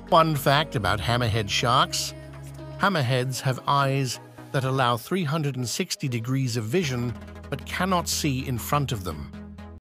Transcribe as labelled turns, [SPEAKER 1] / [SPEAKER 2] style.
[SPEAKER 1] Fun fact about hammerhead sharks: hammerheads have eyes that allow 360 degrees of vision but cannot see in front of them.